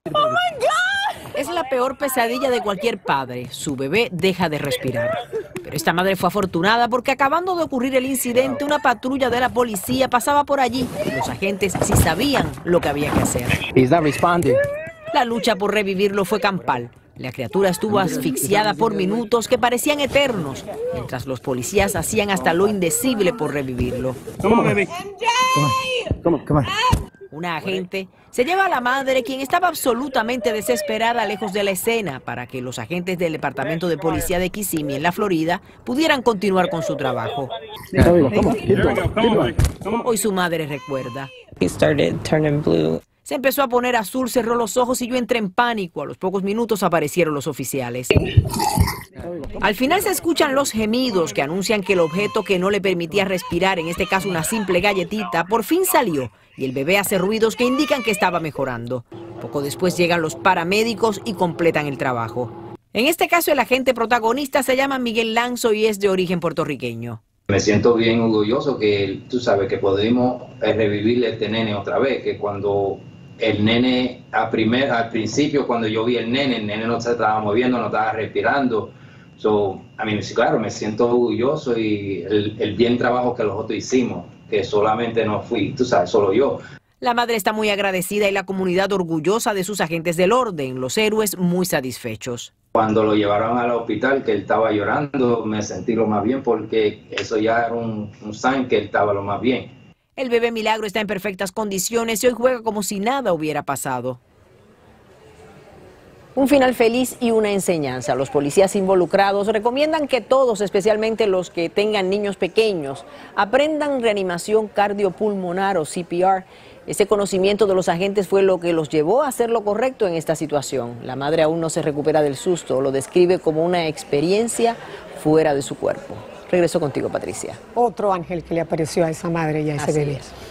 Es la peor pesadilla de cualquier padre. Su bebé deja de respirar. Pero esta madre fue afortunada porque acabando de ocurrir el incidente, una patrulla de la policía pasaba por allí. Los agentes sí sabían lo que había que hacer. La lucha por revivirlo fue campal. La criatura estuvo asfixiada por minutos que parecían eternos, mientras los policías hacían hasta lo indecible por revivirlo. Una agente se lleva a la madre, quien estaba absolutamente desesperada, lejos de la escena, para que los agentes del Departamento de Policía de Kissimmee, en la Florida, pudieran continuar con su trabajo. Hoy su madre recuerda. Se empezó a poner azul, cerró los ojos y yo entré en pánico. A los pocos minutos aparecieron los oficiales. Al final se escuchan los gemidos que anuncian que el objeto que no le permitía respirar, en este caso una simple galletita, por fin salió y el bebé hace ruidos que indican que estaba mejorando. Poco después llegan los paramédicos y completan el trabajo. En este caso el agente protagonista se llama Miguel Lanzo y es de origen puertorriqueño. Me siento bien orgulloso que tú sabes que pudimos revivir este nene otra vez, que cuando el nene al principio cuando yo vi el nene no se estaba moviendo, no estaba respirando. Claro, me siento orgulloso y el bien trabajo que los otros hicimos, que solamente no fui, tú sabes, solo yo. La madre está muy agradecida y la comunidad orgullosa de sus agentes del orden, los héroes muy satisfechos. Cuando lo llevaron al hospital, que él estaba llorando, me sentí lo más bien porque eso ya era un sign que él estaba lo más bien. El bebé Milagro está en perfectas condiciones y hoy juega como si nada hubiera pasado. Un final feliz y una enseñanza. Los policías involucrados recomiendan que todos, especialmente los que tengan niños pequeños, aprendan reanimación cardiopulmonar o CPR. Ese conocimiento de los agentes fue lo que los llevó a hacer lo correcto en esta situación. La madre aún no se recupera del susto, lo describe como una experiencia fuera de su cuerpo. Regreso contigo, Patricia. Otro ángel que le apareció a esa madre y a ese bebé. Así es.